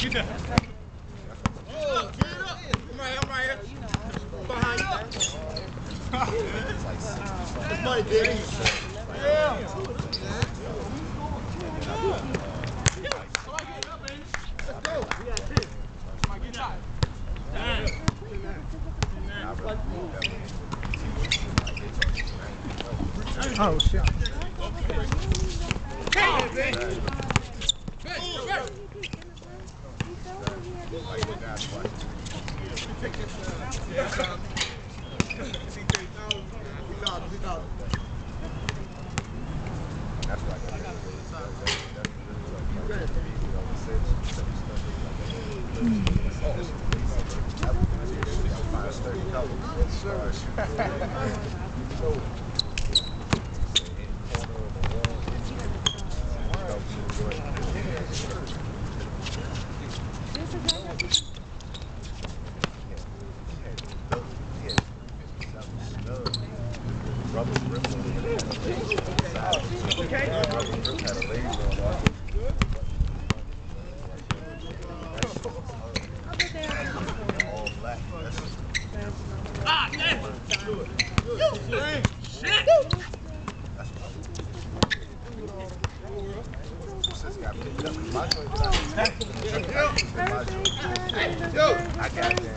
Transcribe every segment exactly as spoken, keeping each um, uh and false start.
Get that. Oh, get it up. I'm right here, I'm right here. Behind you. That's money, baby. Yeah. Let's go. We got this. Somebody get shot. Oh, shit. That's right. Ah, damn! Shit! Yo, I got that.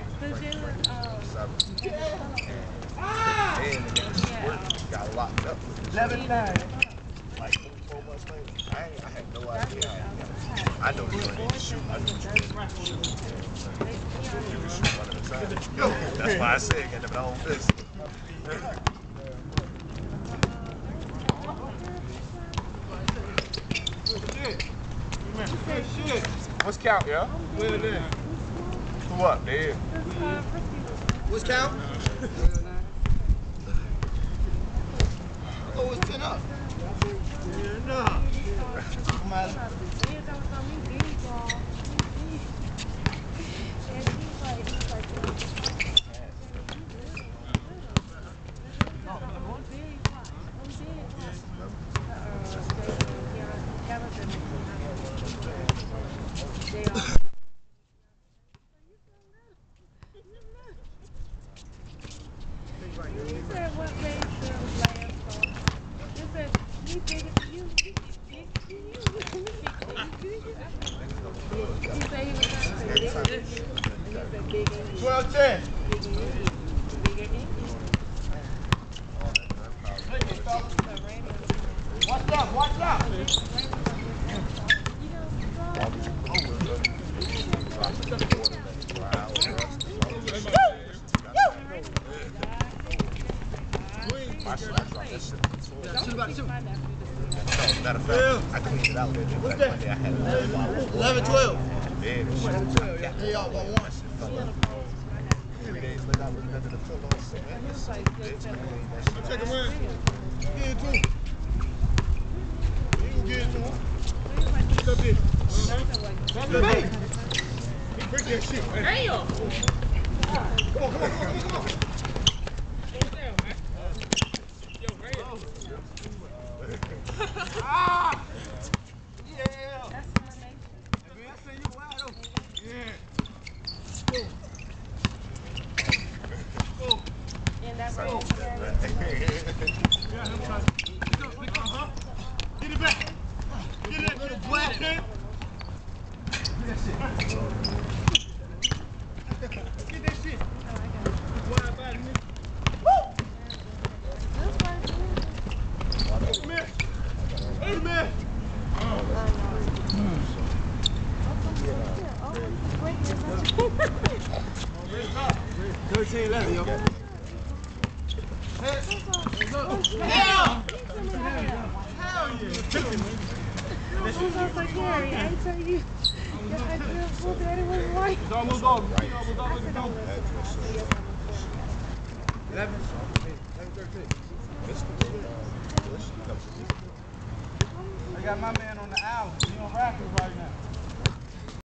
And work got locked up. eleven nine. Like four months later, I, ain't, I had no idea. I know you ain't shoot. I know you ain't shoot. You can shoot one at a time. That's why I said get them own business. What's count, yeah? Who up, there? What's count? Oh, it's ten up. Yeah, no. Come on. twelve ten. Watch out, watch out. Matter of fact, I cleaned it out there. What's that? I had eleven twelve. Hey, y'all got one. Three days later, I was under the pillow. Check him in. Get it to him. You can get it to him. What's up here? That's the bait. He break that shit. Damn. Come on, come on, come on, come on, come on. Ah! Yeah! That's my name. I see you wide open. Yeah. Go. Go. And that's right. Uh-huh. Get it back. Get it to the black hand. Get that shit. Get that shit. Wide body, nigga. Woo! Come here. Hey, man. thirteen eleven, yo. Hell! Hell yeah! I was like, Gary, I tell you, I feel full daddy was white. It's almost over. It's almost over. eleven. eleven thirteen. I got my man on the owl. He on Raptors right now.